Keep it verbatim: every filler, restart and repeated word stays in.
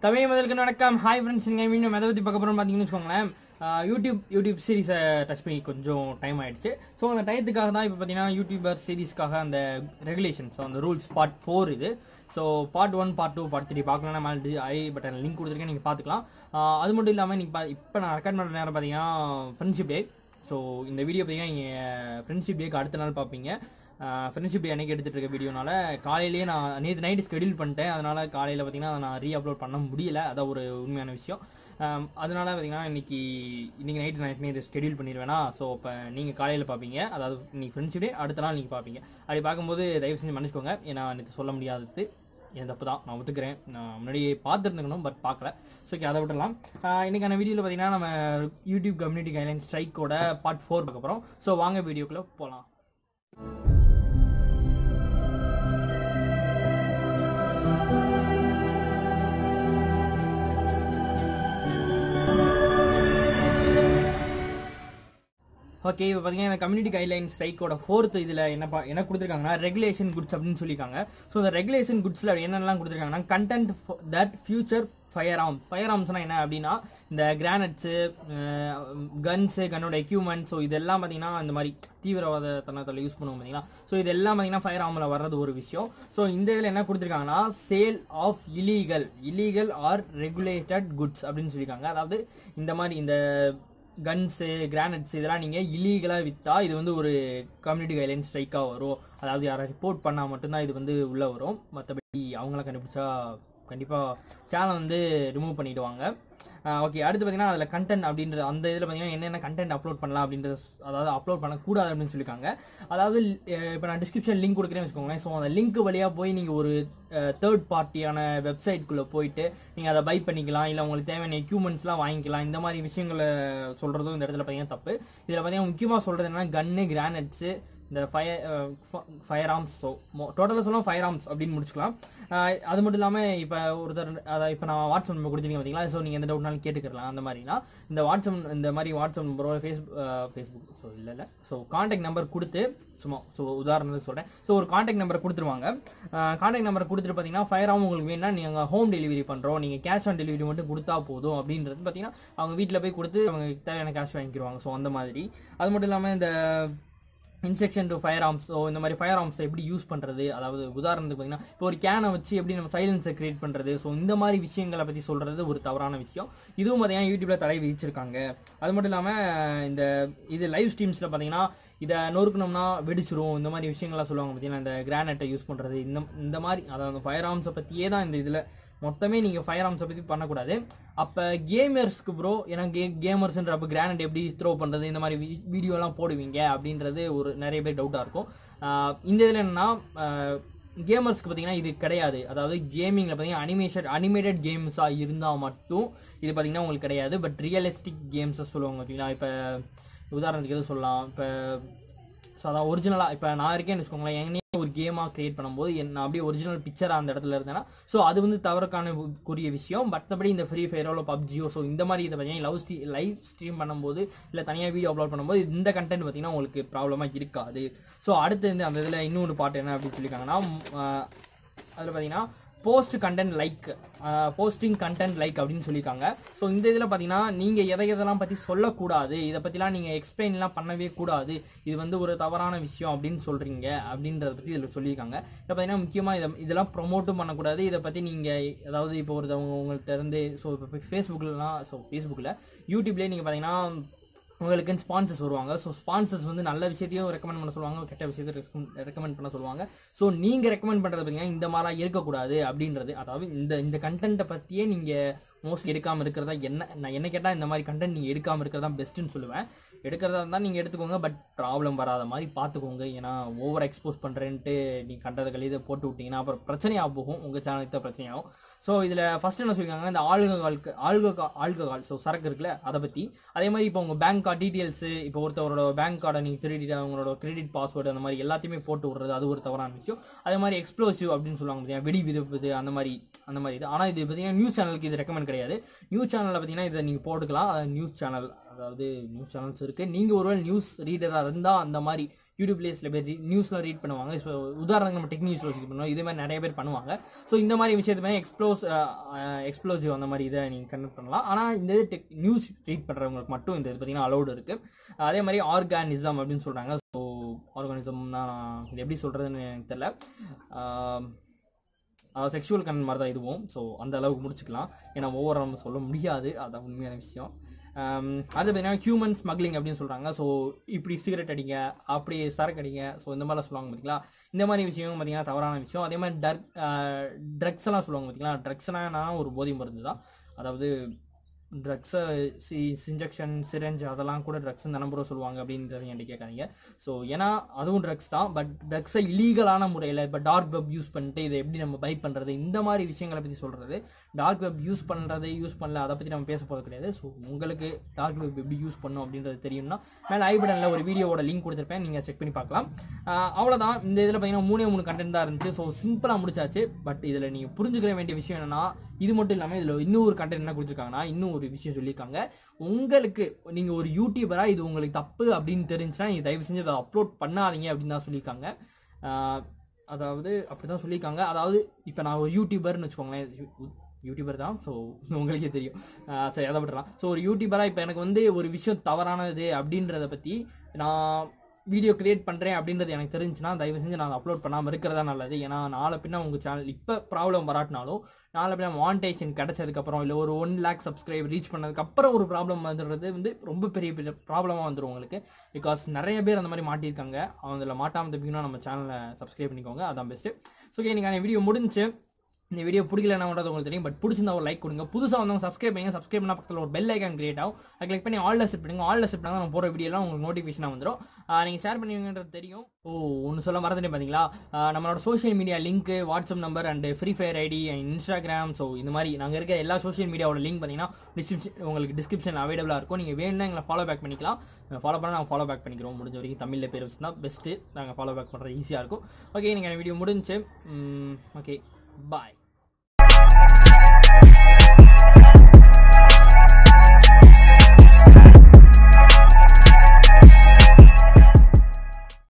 தமிழ் முதலுக்கு வணக்கம். Hi friends, நீங்கள் மீண்டும் எதை பற்றி பார்க்க போகிறோம் பார்த்தீங்கன்னு வச்சுக்கோங்களேன். யூடியூப் யூடியூப் சீரிஸை டச் பண்ணி கொஞ்சம் டைம் ஆகிடுச்சு. ஸோ அந்த டயத்துக்காக தான் இப்போ பார்த்தீங்கன்னா யூடியூபர் சீரிஸ்க்காக அந்த ரெகுலேஷன், ஸோ அந்த ரூல்ஸ் பார்ட் ஃபோர் இது. So part one, part two, part three பார்க்கலாம். மேலே ஐ பட்டன் லிங்க் கொடுத்துருக்கேன், நீங்கள் பார்த்துக்கலாம். அது மட்டும் இல்லாமல் நீங்கள் பா இப்போ நான் ரெக்கார்ட் பண்ணுற நேரம் பார்த்தீங்கன்னா ஃப்ரெண்ட்ஷிப் டே. ஸோ இந்த வீடியோ பார்த்தீங்கன்னா நீங்கள் ஃப்ரெண்ட்ஷிப் டேக்கு அடுத்த நாள் பார்ப்பீங்க. ஃப்ரெண்ட்ஷிப் டே அன்றைக்கி எடுத்துகிட்டு இருக்க வீடியோனால காலையிலேயே நான் நேற்று நைட்டு ஸ்கெடியூல் பண்ணிட்டேன். அதனால் காலையில் பார்த்தீங்கன்னா நான் ரீ அப்லோட் பண்ண முடியல. அதான் ஒரு உண்மையான விஷயம். அதனால பார்த்தீங்கன்னா இன்றைக்கி இன்றைக்கி நைட்டு நான் இதை ஸ்கெடியூல் பண்ணிடுவேனா. ஸோ இப்போ நீங்கள் காலையில் பார்ப்பீங்க, அதாவது நீங்கள் ஃப்ரெண்ட்ஷிப் டே அடுத்த நாள் நீங்கள் பார்ப்பீங்க. அப்படி பார்க்கும்போது தயவு செஞ்சு மன்னிச்சுக்கோங்க, ஏன்னா எனக்கு சொல்ல முடியாதது என் தப்பு தான், நான் ஒத்துக்கிறேன். நான் முன்னாடியே பார்த்துருந்துக்கணும், பட் பார்க்கல. ஸோ ஓகே, அதை விட்டுடலாம். இன்றைக்கான வீடியோவில் பார்த்தீங்கன்னா நம்ம யூடியூப் கம்யூனிட்டி கைட்லைன் ஸ்ட்ரைக்கோட பார்ட் ஃபோர் பார்க்க போகிறோம். ஸோ வாங்க வீடியோக்குள்ளே போகலாம். ஓகே, இப்போ பார்த்தீங்கன்னா இந்த கம்யூனிட்டி கைட்லைன் ஸ்ட்ரைக்கோட ஃபோர்த் இதில் என்ன என்ன கொடுத்துருக்காங்கன்னா ரெகுலேஷன் குட்ஸ் அப்படின்னு சொல்லியிருக்காங்க. ஸோ இந்த ரெகுலேஷன் குட்ஸில் என்னென்னலாம் கொடுத்துருக்காங்கன்னா content that feature fire arms. Fire ஆர்ம்ஸ்னால் என்ன அப்படின்னா இந்த கிரானட்ஸு, கன்ஸு, கன்னோட எக்யூப்மெண்ட், ஸோ இதெல்லாம் பார்த்தீங்கன்னா இந்த மாதிரி தீவிரவாத தனத்தில் யூஸ் பண்ணுவோம் பார்த்தீங்கன்னா. ஸோ இதெல்லாம் பார்த்தீங்கன்னா ஃபயர் ஆர்மில் வர்றது ஒரு விஷயம். ஸோ இந்த இதில் என்ன கொடுத்துருக்காங்கன்னா sale of illegal illegal or regulated goods அப்படின்னு சொல்லியிருக்காங்க. அதாவது இந்த மாதிரி இந்த கன்ஸு, கிரானட்ஸ் இதெல்லாம் நீங்கள் இல்லீகலாக விற்றா இது வந்து ஒரு கம்யூனிட்டி கைட்லைன் ஸ்ட்ரைக்காக வரும். அதாவது யாரை ரிப்போர்ட் பண்ணால் மட்டும்தான் இது வந்து உள்ளே வரும். மற்றபடி அவங்களாம் கண்டுபிடிச்சா கண்டிப்பாக சேனல் வந்து ரிமூவ் பண்ணிவிடுவாங்க. ஓகே, அடுத்து பார்த்தீங்கன்னா அதில் கண்டென்ட் அப்படின்றது அந்த இதில் பார்த்தீங்கன்னா என்னென்ன கண்டென்ட் அப்லோட் பண்ணலாம் அப்படின்றது, அதாவது அப்லோட் பண்ணக்கூடாது அப்படின்னு சொல்லியிருக்காங்க. அதாவது இப்போ நான் டிஸ்கிரிப்ஷன் லிங்க் கொடுக்குறேன்னு வச்சுக்கோங்களேன். ஸோ அந்த லிங்க் வழியாக போய் நீங்கள் ஒரு தேர்ட் பார்ட்டியான வெப்சைட்குள்ளே போயிட்டு நீங்கள் அதை பை பண்ணிக்கலாம், இல்லை உங்களுக்கு தேவையான எக்யூப்மெண்ட்ஸ்லாம் வாங்கிக்கலாம். இந்த மாதிரி விஷயங்களை சொல்கிறதும் இந்த இடத்துல பார்த்தீங்கன்னா தப்பு. இதில் பார்த்தீங்கன்னா முக்கியமாக சொல்கிறது என்னன்னா கன்னு, கிரானட்ஸு, இந்த ஃபயர் ஃபயர் ஆர்ம்ஸ். ஸோ டோட்டலாக சொல்லலாம் ஃபயர் ஆர்ம்ஸ் அப்படின்னு முடிச்சுக்கலாம். அது மட்டும் இல்லாமல் இப்போ ஒருத்தர் அதை இப்போ நான் வாட்ஸ்அப் நம்பர் கொடுத்துருக்கீங்க பார்த்தீங்களா. ஸோ நீங்கள் எந்த டவுட்னாலும் கேட்டுக்கலாம். அந்த மாதிரினா இந்த வாட்ஸ்அப் இந்த மாதிரி வாட்ஸ்அப் நம்பரோ ஃபேஸ்புக் ஃபேஸ்புக் ஸோ இல்லை இல்லை ஸோ கான்டாக்ட் நம்பர் கொடுத்து சும்மா ஸோ உதாரணத்துக்கு சொல்கிறேன். ஸோ ஒரு கான்டாக்ட் நம்பரை கொடுத்துருவாங்க. கான்டாக்ட் நம்பரை கொடுத்துட்டு பார்த்தீங்கன்னா ஃபயர் ஆர்ம் உங்களுக்கு வேணும்னா நீங்கள் ஹோம் டெலிவரி பண்ணுறோம், நீங்கள் கேஷ் ஆன் டெலிவரி மட்டும் கொடுத்தா போதும் அப்படின்றது பார்த்தீங்கன்னா அவங்க வீட்டில் போய் கொடுத்து அவங்க தேவையான கேஷ் வாங்கிக்கிடுவாங்க. ஸோ அந்த மாதிரி. அது மட்டும் இல்லாமல் இந்த instruction to fire arms, so இந்த மாதிரி ஃபயர் ஆர்ம்ஸை எப்படி யூஸ் பண்ணுறது, அதாவது உதாரணத்துக்கு பார்த்தீங்கன்னா இப்போ ஒரு கேனை வச்சு எப்படி நம்ம சைலன்ஸை கிரியேட் பண்ணுறது, ஸோ இந்த மாதிரி விஷயங்களை பற்றி சொல்கிறது ஒரு தவறான விஷயம். இதுவும் பார்த்தீங்கன்னா யூடியூப்பில் தடை விதிச்சிருக்காங்க. அது மட்டும் இல்லாமல் இந்த இது லைவ் ஸ்ட்ரீம்ஸில் பார்த்தீங்கன்னா இதை நொறுக்கணும்னா வெடிச்சிரும், இந்த மாதிரி விஷயங்கள்லாம் சொல்லுவாங்க பார்த்தீங்கன்னா. இந்த கிரானைட்டை யூஸ் பண்ணுறது, இந்த இந்த மாதிரி அதாவது ஃபயர் ஆர்ம்ஸை பற்றியே தான் இந்த இதில் மொத்தமே நீங்கள் ஃபயர் ஆர்ம்ஸை பற்றி பண்ணக்கூடாது. அப்போ கேமர்ஸ்க்கு ப்ரோ, ஏன்னா கே கேமர்ஸ்ன்ற அப்போ கிரானைட் எப்படி த்ரோ பண்ணுறது, இந்த மாதிரி வீடியோலாம் போடுவீங்க அப்படின்றது ஒரு நிறைய பேர் டவுட்டாக இருக்கும். இந்த இதில் என்னென்னா கேமர்ஸ்க்கு பார்த்தீங்கன்னா இது கிடையாது. அதாவது கேமிங்கில் பார்த்தீங்கன்னா அனிமேஷன் அனிமேட்டட் கேம்ஸாக இருந்தால் மட்டும் இது பார்த்தீங்கன்னா உங்களுக்கு கிடையாது. பட் ரியலிஸ்டிக் கேம்ஸை சொல்லுவாங்க பார்த்தீங்கன்னா. இப்போ உதாரணத்துக்கு எது சொல்லலாம், இப்போ ஸோ அதான் ஒரிஜினலாக இப்போ நான் இருக்கேன்னு வச்சுக்கோங்களேன், என்னையே ஒரு கேமாக கிரியேட் பண்ணும்போது நான் அப்படியே ஒரிஜினல் பிக்சராக அந்த இடத்துல இருந்தேன்னா ஸோ அது வந்து தவறுக்கான கூறிய விஷயம். மற்றபடி இந்த ஃப்ரீ ஃபயரோ இல்லை பப்ஜியோ ஸோ இந்த மாதிரி இதை பார்த்தீங்கன்னா லவ் ஸ்ட்ரீ லைவ் ஸ்ட்ரீம் பண்ணும்போது இல்லை தனியாக வீடியோ அப்லோட் பண்ணும்போது இந்த கண்டென்ட் பார்த்தீங்கன்னா உங்களுக்கு ப்ராப்ளமாக இருக்காது. ஸோ அடுத்து வந்து அந்த இதில் இன்னொரு பாட்டு என்ன அப்படின்னு சொல்லியிருக்காங்கன்னா அதில் பார்த்தீங்கன்னா post content like posting content like அப்படின்னு சொல்லியிருக்காங்க. ஸோ இந்த இதில் பார்த்தீங்கன்னா நீங்கள் எதை எதெல்லாம் பற்றி சொல்லக்கூடாது, இதை பற்றிலாம் நீங்கள் எக்ஸ்பிளைன்லாம் பண்ணவே கூடாது, இது வந்து ஒரு தவறான விஷயம் அப்படின்னு சொல்கிறீங்க அப்படின்றத பற்றி இதில் சொல்லியிருக்காங்க. இதை பார்த்தீங்கன்னா முக்கியமாக இதை இதெல்லாம் ப்ரொமோட்டும் பண்ணக்கூடாது. இதை பற்றி நீங்கள் அதாவது இப்போ ஒருத்தவங்க உங்கள்கிட்ட இருந்து ஸோ இப்போ ஃபேஸ்புக்கில்லாம் ஸோ ஃபேஸ்புக்கில் யூடியூப்லேயே நீங்கள் பார்த்தீங்கன்னா உங்களுக்குன்னு ஸ்பான்சர்ஸ் வருவாங்க. ஸோ ஸ்பான்சர்ஸ் வந்து நல்ல விஷயத்தையும் ரெக்கமெண்ட் பண்ண சொல்லுவாங்க, கெட்ட விஷயத்தையும் ரெக்கமெண்ட் பண்ண சொல்லுவாங்க. ஸோ நீங்கள் ரெக்கமெண்ட் பண்ணுறது பார்த்தீங்கன்னா இந்த மாதிரிலாம் இருக்கக்கூடாது அப்படின்றது, அதாவது இந்த இந்த கண்டென்ட்டை பற்றியே நீங்கள் மோஸ்ட்லி எடுக்காமல் இருக்கிறதா என்ன நான் என்ன கேட்டால் இந்த மாதிரி கண்டென்ட் நீங்கள் எடுக்காமல் இருக்கிறதா பெஸ்ட்டுன்னு சொல்லுவேன். எடுக்கிறதா இருந்தால் நீங்கள் எடுத்துக்கோங்க, பட் ப்ராப்ளம் வராத மாதிரி பார்த்துக்கோங்க. ஏன்னா ஓவர் எக்ஸ்போஸ் பண்ணுறேன்ட்டு நீங்கள் கண்டதுகள் இதை போட்டு விட்டிங்கன்னா அப்புறம் பிரச்சனையாக போகும், உங்கள் சேனலுக்கு தான் பிரச்சனையாகும். ஸோ இதில் ஃபஸ்ட்டு என்ன சொல்லியிருக்காங்க, இந்த ஆல்கஹால்க்கு ஆல்கஹா ஆல்கஹால் ஸோ சரக்கு இருக்குல்ல அதை பற்றி. அதே மாதிரி இப்போ உங்கள் பேங்க் கார்டு டீட்டெயில்ஸு, இப்போ ஒருத்தவரோட பேங்க் கார்டை நீங்கள் கிரெடிட் அவங்களோட கிரெடிட் பாஸ்வேர்டு அந்த மாதிரி எல்லாத்தையுமே போட்டு விடுறது அது ஒரு தவறான விஷயம். அதே மாதிரி எக்ஸ்ப்ளோசிவ் அப்படின்னு சொல்லுவாங்க பார்த்தீங்கன்னா, வெடி விதிப்பது அந்த மாதிரி அந்த மாதிரி இது. ஆனால் இது பார்த்தீங்கன்னா நியூஸ் சேனலுக்கு இது ரெக்கமெண்ட் கிடையாது. நியூஸ் சேனலில் பார்த்தீங்கன்னா இதை நீங்கள் போட்டுக்கலாம், அது நியூஸ் சேனல் அதாவது நியூஸ் சேனல்ஸ் இருக்குது. நீங்கள் ஒருவேளை நியூஸ் ரீடராக இருந்தால் அந்த மாதிரி யூடியூப்லேயே சில பேர் நியூஸ்லாம் ரீட் பண்ணுவாங்க. இப்போ உதாரணம் நம்ம டெக் நியூஸ் ரீட் பண்ணுவோம், இதே மாதிரி நிறைய பேர் பண்ணுவாங்க. ஸோ இந்த மாதிரி விஷயத்துமே எக்ஸ்ப்ளோஸ் எக்ஸ்ப்ளோசிவ் அந்த மாதிரி இதை நீங்கள் கன்வெர்ட் பண்ணலாம். ஆனால் இந்த இது டெக் நியூஸ் ரீட் பண்ணுறவங்களுக்கு மட்டும் இந்த இது பார்த்தீங்கன்னா அலௌடு இருக்குது. அதே மாதிரி ஆர்கானிசம் அப்படின்னு சொல்கிறாங்க. ஸோ ஆர்கானிசம்னா இது எப்படி சொல்கிறதுன்னு எனக்கு தெரியல. செக்ஷுவல் கண்டென்ட் மாதிரி தான் இதுவும். ஸோ அந்த அளவுக்கு முடிச்சுக்கலாம், ஏன்னா ஒவ்வொரு நம்ம சொல்ல முடியாது, அதான் உண்மையான விஷயம். அது பார்த்தீங்கன்னா ஹியூமன் ஸ்மக்லிங் அப்படின்னு சொல்கிறாங்க. ஸோ இப்படி சிகரெட் அடிங்க, அப்படி சரக்கு அடிங்க, ஸோ இந்த மாதிரிலாம் சொல்லுவாங்க பார்த்தீங்களா. இந்த மாதிரி விஷயம் பார்த்தீங்கன்னா தவறான விஷயம். அதே மாதிரி டர் ட்ரக்ஸ் எல்லாம் சொல்லுவாங்க பார்த்தீங்களா. ட்ரக்ஸ்னால் ஒரு போதை மருந்து தான். அதாவது ட்ரக்ஸை சி இன்ஜெக்ஷன் சிரஞ்ச் அதெல்லாம் கூட ட்ரக்ஸ் நம்புற சொல்லுவாங்க அப்படின்றத என்கிட்ட கேட்காதீங்க. ஸோ ஏன்னா அதுவும் ட்ரக்ஸ் தான். பட் ட்ரக்ஸை இல்லீகலான முறையில் இப்போ டார்க் வெப் யூஸ் பண்ணிட்டு இதை எப்படி நம்ம பை பண்ணுறது, இந்த மாதிரி விஷயங்களை பற்றி சொல்கிறது. டார்க் வெப் யூஸ் பண்ணுறது யூஸ் பண்ணல அதை பற்றி நம்ம பேச போகிறது கிடையாது. ஸோ உங்களுக்கு டார்க் வெப் எப்படி யூஸ் பண்ணணும் அப்படின்றது தெரியும்னா மேலே ஐ பட்டனில் ஒரு வீடியோவோட லிங்க் கொடுத்துருப்பேன், நீங்கள் செக் பண்ணி பார்க்கலாம். அவ்வளோதான். இந்த இதில் பார்த்தீங்கன்னா மூணே மூணு கண்டென்ட் தான் இருந்துச்சு. ஸோ சிம்பிளாக முடிச்சாச்சு. பட் இதில் நீங்கள் புரிஞ்சுக்கிற வேண்டிய விஷயம் என்னன்னா, இது மட்டும் இல்லாமல் இதில் இன்னொரு கண்டென்ட் என்ன கொடுத்துருக்காங்கன்னா, இன்னும் ஒரு விஷயம் சொல்லியிருக்காங்க. உங்களுக்கு நீங்கள் ஒரு யூடியூபரா இது உங்களுக்கு தப்பு அப்படின்னு தெரிஞ்சுன்னா நீங்கள் தயவு செஞ்சு அதை அப்லோட் பண்ணாதீங்க அப்படின்னு தான் சொல்லியிருக்காங்க. அதாவது அப்படி தான் சொல்லியிருக்காங்க. அதாவது இப்போ நான் ஒரு யூடியூபர்னு வச்சுக்கோங்களேன், யூடியூபர் தான். ஸோ உங்களுக்கே தெரியும். சரி, அதை விட்டுறலாம். ஸோ ஒரு யூடியூபராக இப்போ எனக்கு வந்து ஒரு விஷயம் தவறானது அப்படின்றத பற்றி நான் வீடியோ கிரியேட் பண்ணுறேன் அப்படின்றது எனக்கு தெரிஞ்சுன்னா தயவு செஞ்சு நான் அப்லோட் பண்ணாமல் இருக்கிறதா நல்லது. ஏன்னா நாளை பின்னா உங்கள் சேனல் இப்போ ப்ராப்ளம் வராட்டினாலும் நாளை பின்னா மானிடைசேஷன் கிடைச்சதுக்கப்புறம் இல்லை ஒரு ஒன் லேக் சப்ஸ்கிரைப் ரீச் பண்ணதுக்கப்புறம் ஒரு ப்ராப்ளம் வந்துடுறது வந்து ரொம்ப பெரிய பெரிய ப்ராப்ளமாக வந்துடும் உங்களுக்கு. பிகாஸ் நிறைய பேர் அந்த மாதிரி மாட்டியிருக்காங்க. அதில் மாட்டாமல் தப்பிக்கணும் நம்ம சேனலை சப்ஸ்கிரைப் பண்ணிக்கோங்க, அதான் பெஸ்ட்டு. ஸோ இன்னைக்கான வீடியோ முடிஞ்சு. இந்த வீடியோ பிடிக்கலன்னா கூட உங்களுக்கு தெரியும், பட் பிடிச்சிருந்தா ஒரு லைக் கொடுங்க. புதுசாக வந்தவங்க சப்ஸ்கிரைப் பண்ணுங்க. சப்ஸ்கிரைப் பண்ணால் பக்கத்தில் ஒரு பெல் ஐக்கான் கிரியேட் ஆகும், அதை கிளிக் பண்ணி ஆல்ல செட் பண்ணுங்க. ஆல்ல செட் பண்ணால் நம்ம போகிற வீடியோலாம் உங்களுக்கு நோட்டிஃபிகேஷனாக வந்துடும். நீங்கள் ஷேர் பண்ணுவீங்கன்றது தெரியும். ஓ ஒன்று சொல்ல மறந்துட்டேன் பார்த்தீங்களா, நம்மளோட social media link, WhatsApp number and Free Fire ID and Instagram, so இந்த மாதிரி நாங்கள் இருக்க எல்லா சோஷியல் மீடியாவோட லிங்க் பார்த்தீங்கன்னா டிஸ்கிரிப்ஷன் உங்களுக்கு டிஸ்கிரிப்ஷன் அவைலபிளாக இருக்கும். நீங்கள் வேணும்னா எங்களை ஃபாலோ பேக் பண்ணிக்கலாம். ஃபாலோ பண்ணால் நாங்கள் ஃபாலோ பேக் பண்ணிக்கிறோம். முடிஞ்ச வரைக்கும் தமிழில் பேர் வச்சுருந்தா பெஸ்ட்டு, நாங்கள் ஃபாலோ பேக் பண்ணுறது ஈஸியாக இருக்கும். ஓகே, நீங்கள் வீடியோ முடிஞ்சு. ஓகே, பாய்.